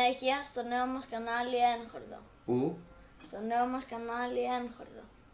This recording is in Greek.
συνέχεια στο νέο μας κανάλι Έγχορδο. Πού? Στο νέο μας κανάλι Έγχορδο.